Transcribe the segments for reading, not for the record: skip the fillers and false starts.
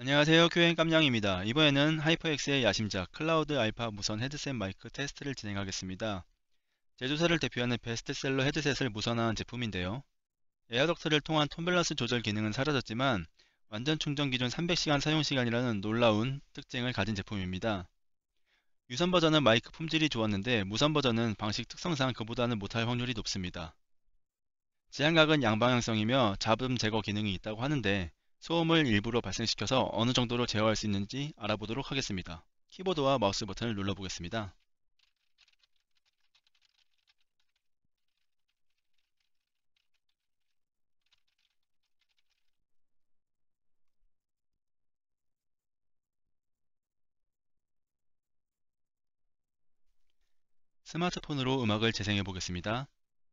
안녕하세요. 큐엔 깜냥입니다. 이번에는 하이퍼엑스의 야심작 클라우드 알파 무선 헤드셋 마이크 테스트를 진행하겠습니다. 제조사를 대표하는 베스트셀러 헤드셋을 무선화한 제품인데요. 에어덕트를 통한 톤 밸런스 조절 기능은 사라졌지만 완전 충전 기준 300시간 사용 시간이라는 놀라운 특징을 가진 제품입니다. 유선 버전은 마이크 품질이 좋았는데 무선 버전은 방식 특성상 그보다는 못할 확률이 높습니다. 지향각은 양방향성이며 잡음 제거 기능이 있다고 하는데 소음을 일부러 발생시켜서 어느 정도로 제어할 수 있는지 알아보도록 하겠습니다. 키보드와 마우스 버튼을 눌러보겠습니다. 스마트폰으로 음악을 재생해 보겠습니다.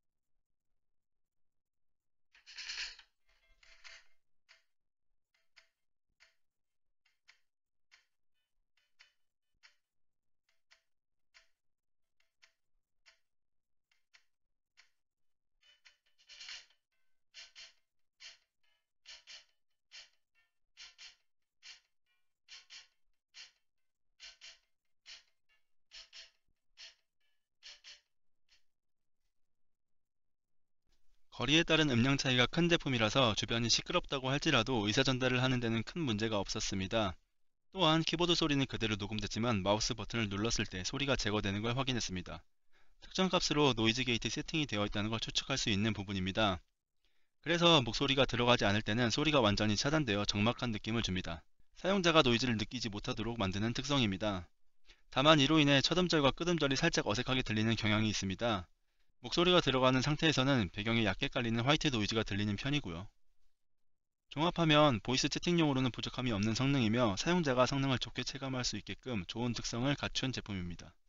거리에 따른 음량 차이가 큰 제품이라서 주변이 시끄럽다고 할지라도 의사 전달을 하는 데는 큰 문제가 없었습니다. 또한 키보드 소리는 그대로 녹음됐지만 마우스 버튼을 눌렀을 때 소리가 제거되는 걸 확인했습니다. 특정 값으로 노이즈 게이트 세팅이 되어 있다는 걸 추측할 수 있는 부분입니다. 그래서 목소리가 들어가지 않을 때는 소리가 완전히 차단되어 적막한 느낌을 줍니다. 사용자가 노이즈를 느끼지 못하도록 만드는 특성입니다. 다만 이로 인해 첫 음절과 끝 음절이 살짝 어색하게 들리는 경향이 있습니다. 목소리가 들어가는 상태에서는 배경에 얕게 깔리는 화이트 노이즈가 들리는 편이고요. 종합하면 보이스 채팅용으로는 부족함이 없는 성능이며 사용자가 성능을 좋게 체감할 수 있게끔 좋은 특성을 갖춘 제품입니다.